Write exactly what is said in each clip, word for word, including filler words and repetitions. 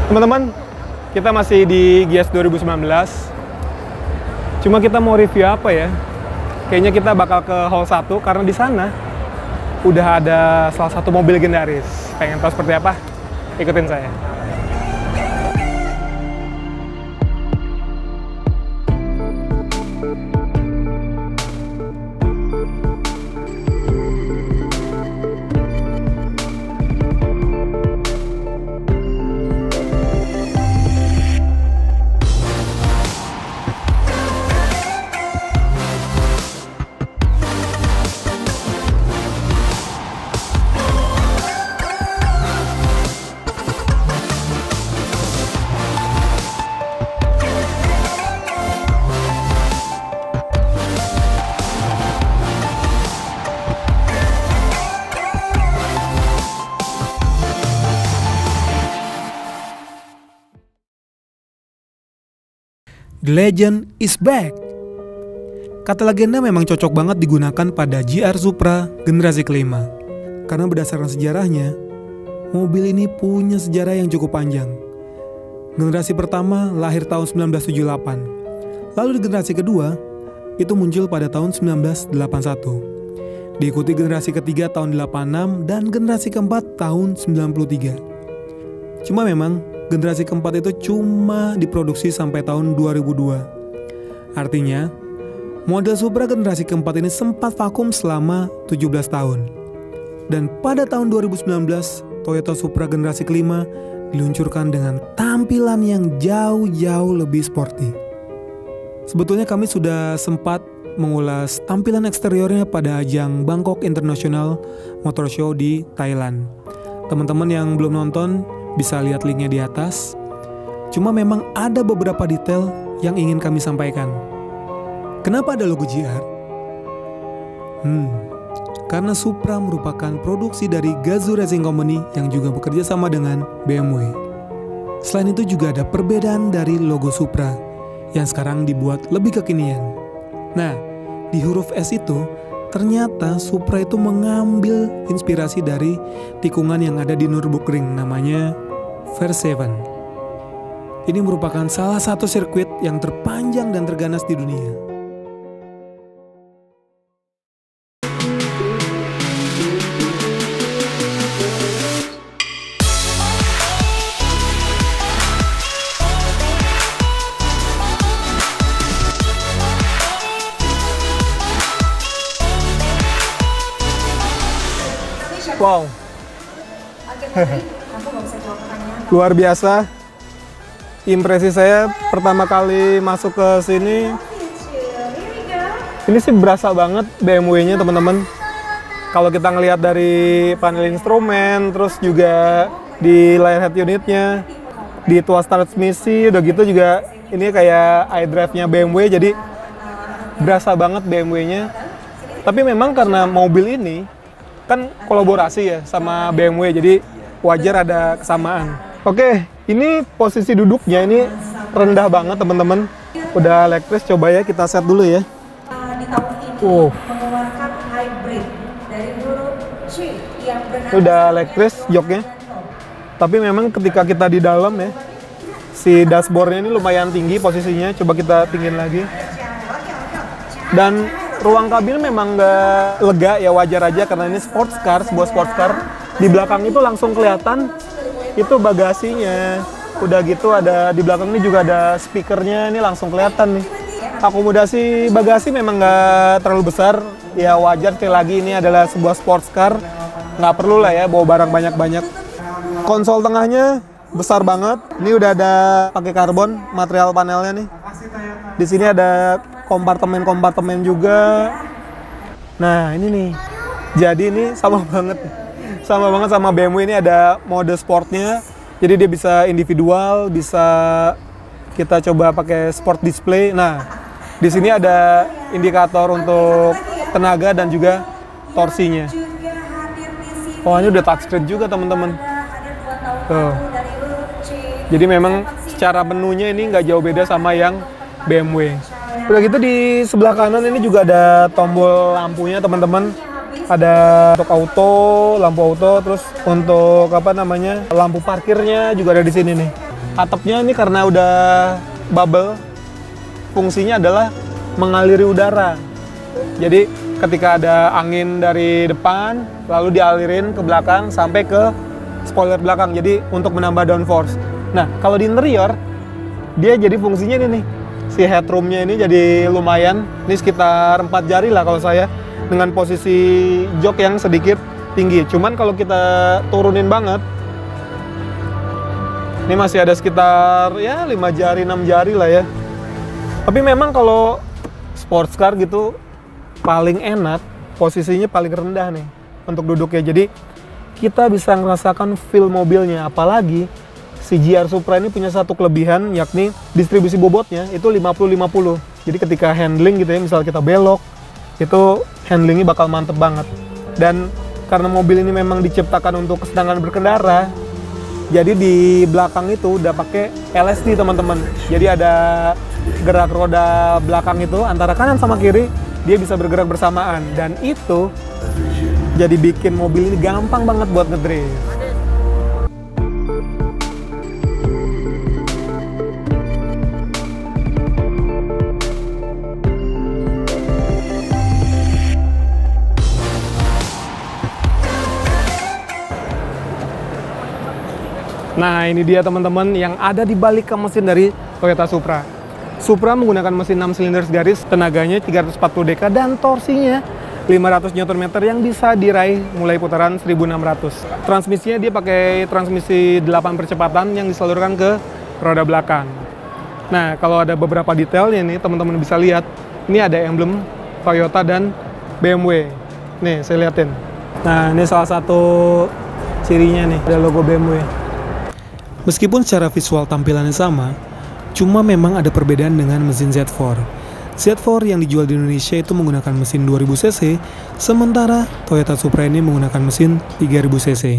Teman-teman, kita masih di Gias dua ribu sembilan belas. Cuma kita mau review apa ya? Kayaknya kita bakal ke hall satu karena di sana udah ada salah satu mobil legendaris. Pengen tahu seperti apa? Ikutin saya. The legend is back. Kata legenda memang cocok banget digunakan pada G R Supra generasi kelima. Karena berdasarkan sejarahnya, mobil ini punya sejarah yang cukup panjang. Generasi pertama lahir tahun sembilan belas tujuh puluh delapan. Lalu di generasi kedua, itu muncul pada tahun sembilan belas delapan puluh satu. Diikuti generasi ketiga tahun delapan puluh enam dan generasi keempat tahun sembilan puluh tiga. Cuma memang generasi keempat itu cuma diproduksi sampai tahun dua ribu dua. Artinya, model Supra generasi keempat ini sempat vakum selama tujuh belas tahun. Dan pada tahun dua ribu sembilan belas, Toyota Supra generasi kelima diluncurkan dengan tampilan yang jauh-jauh lebih sporty. Sebetulnya kami sudah sempat mengulas tampilan eksteriornya pada ajang Bangkok International Motor Show di Thailand. Teman-teman yang belum nonton bisa lihat linknya di atas. Cuma memang ada beberapa detail yang ingin kami sampaikan. Kenapa ada logo G R? Hmm, karena Supra merupakan produksi dari Gazoo Racing Company yang juga bekerja sama dengan B M W. Selain itu juga ada perbedaan dari logo Supra yang sekarang dibuat lebih kekinian. Nah, di huruf S itu ternyata Supra itu mengambil inspirasi dari tikungan yang ada di Nürburgring, namanya Fairhaven. Ini merupakan salah satu sirkuit yang terpanjang dan terganas di dunia. Wow. Luar biasa. Impresi saya pertama kali masuk ke sini, ini sih berasa banget B M W-nya teman-teman. Kalau kita ngelihat dari panel instrumen, terus juga di layar head unitnya, di tuas transmisi, udah gitu juga ini kayak iDrive-nya B M W, jadi berasa banget B M W-nya. Tapi memang karena mobil ini kan kolaborasi ya sama B M W, jadi wajar ada kesamaan. Oke, ini posisi duduknya ini rendah banget teman-teman. Udah elektris, coba ya kita set dulu ya. Di tahun ini uh. mengeluarkan hybrid dari huruf C yang benar. Udah elektris joknya. Tapi memang ketika kita di dalam ya, si dashboardnya ini lumayan tinggi posisinya. Coba kita tinggiin lagi. Dan ruang kabin memang nggak lega ya, wajar aja karena ini sports car, sebuah sports car. Di belakang itu langsung kelihatan itu bagasinya. Udah gitu ada di belakang ini juga ada speakernya, ini langsung kelihatan nih. Akomodasi bagasi memang nggak terlalu besar, ya wajar sekali lagi ini adalah sebuah sports car. Nggak perlu lah ya bawa barang banyak-banyak. Konsol tengahnya besar banget. Ini udah ada pakai karbon material panelnya nih. Di sini ada kompartemen-kompartemen juga. Nah ini nih, jadi ini sama banget, sama banget sama B M W. Ini ada mode sportnya, jadi dia bisa individual, bisa kita coba pakai sport display. Nah di sini ada indikator untuk tenaga dan juga torsinya. Oh ini udah touchscreen juga teman-teman. Tuh. Jadi memang secara menunya ini nggak jauh beda sama yang B M W. Udah gitu di sebelah kanan ini juga ada tombol lampunya teman-teman. Ada untuk auto, lampu auto, terus untuk apa namanya lampu parkirnya juga ada di sini nih. Atapnya ini karena udah bubble, fungsinya adalah mengaliri udara. Jadi ketika ada angin dari depan, lalu dialirin ke belakang sampai ke spoiler belakang. Jadi untuk menambah downforce. Nah, kalau di interior, dia jadi fungsinya ini nih. Si headroomnya ini jadi lumayan. Ini sekitar empat jari lah kalau saya. Dengan posisi jok yang sedikit tinggi. Cuman kalau kita turunin banget, ini masih ada sekitar ya lima jari, enam jari lah ya. Tapi memang kalau sports car gitu paling enak posisinya paling rendah nih untuk duduknya. Jadi kita bisa merasakan feel mobilnya. Apalagi si G R Supra ini punya satu kelebihan, yakni distribusi bobotnya itu lima puluh lima puluh. Jadi ketika handling gitu ya, misal kita belok, itu handlingnya bakal mantep banget. Dan karena mobil ini memang diciptakan untuk kesenangan berkendara, jadi di belakang itu udah pakai L S D teman-teman. Jadi ada gerak roda belakang itu antara kanan sama kiri, dia bisa bergerak bersamaan. Dan itu jadi bikin mobil ini gampang banget buat ngedrift. Nah, ini dia teman-teman yang ada di balik mesin dari Toyota Supra. Supra menggunakan mesin enam silinder garis, tenaganya tiga ratus empat puluh deka dan torsinya lima ratus newton meter yang bisa diraih mulai putaran seribu enam ratus. Transmisinya dia pakai transmisi delapan percepatan yang disalurkan ke roda belakang. Nah, kalau ada beberapa detailnya nih, teman-teman bisa lihat. Ini ada emblem Toyota dan B M W. Nih, saya liatin. Nah, ini salah satu cirinya nih, ada logo B M W. Meskipun secara visual tampilannya sama, cuma memang ada perbedaan dengan mesin Z empat. Z empat yang dijual di Indonesia itu menggunakan mesin dua ribu cc, sementara Toyota Supra ini menggunakan mesin tiga ribu cc.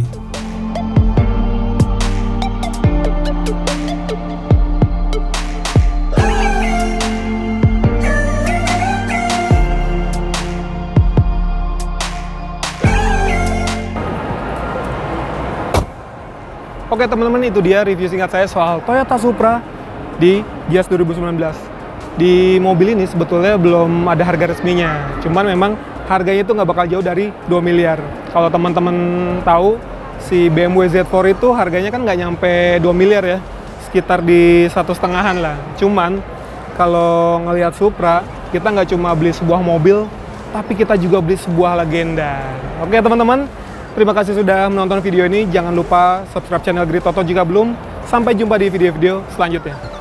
Oke teman-teman, itu dia review singkat saya soal Toyota Supra di Gias dua ribu sembilan belas. Di mobil ini sebetulnya belum ada harga resminya, cuman memang harganya itu nggak bakal jauh dari dua miliar. Kalau teman-teman tahu, si B M W Z empat itu harganya kan nggak nyampe dua miliar ya, sekitar di satu setengahan lah. Cuman kalau ngelihat Supra, kita nggak cuma beli sebuah mobil, tapi kita juga beli sebuah legenda. Oke teman-teman, terima kasih sudah menonton video ini. Jangan lupa subscribe channel Grid Toto jika belum. Sampai jumpa di video-video selanjutnya.